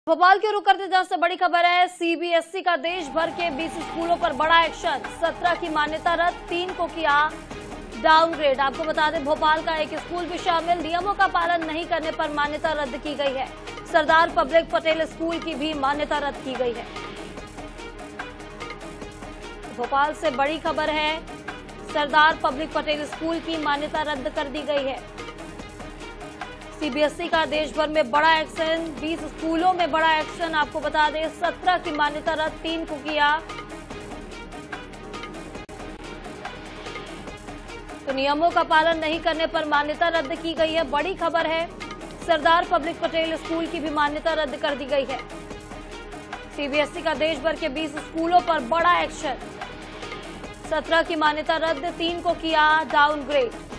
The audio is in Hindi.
भोपाल के रुक करते जहां से बड़ी खबर है। सीबीएसई का देश भर के 20 स्कूलों पर बड़ा एक्शन। 17 की मान्यता रद्द, 3 को किया डाउनग्रेड। आपको बता दें, भोपाल का एक स्कूल भी शामिल। नियमों का पालन नहीं करने पर मान्यता रद्द की गई है। सरदार पब्लिक पटेल स्कूल की भी मान्यता रद्द की गई है। भोपाल से बड़ी खबर है, सरदार पब्लिक पटेल स्कूल की मान्यता रद्द कर दी गई है। सीबीएसई का देश भर में बड़ा एक्शन, 20 स्कूलों में बड़ा एक्शन। आपको बता दें, 17 की मान्यता रद्द, 3 को किया। तो नियमों का पालन नहीं करने पर मान्यता रद्द की गई है। बड़ी खबर है, सरदार पब्लिक पटेल स्कूल की भी मान्यता रद्द कर दी गई है। सीबीएसई का देश भर के 20 स्कूलों पर बड़ा एक्शन। 17 की मान्यता रद्द, 3 को किया डाउनग्रेड।